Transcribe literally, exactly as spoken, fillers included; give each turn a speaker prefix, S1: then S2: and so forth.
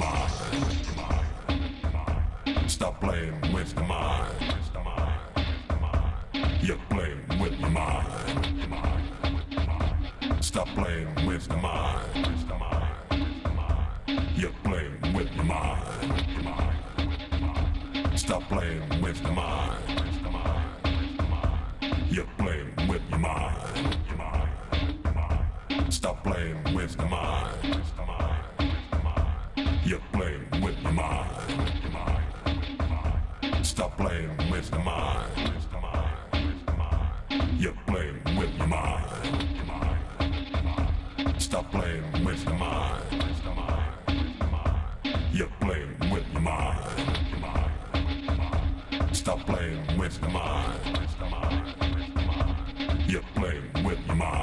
S1: mind. Stop playing with the mind. You're playing with my mind. Stop playing with the mind. You're playing with my mind. Stop playing with the mind. You're playing with my mind. Stop playing with the mind. You're playing with my mind. Stop playing with the mind. You're playing with my mind. Stop playing with the mind. You're playing with my mind. Stop playing with the mind. You're playing with my mind.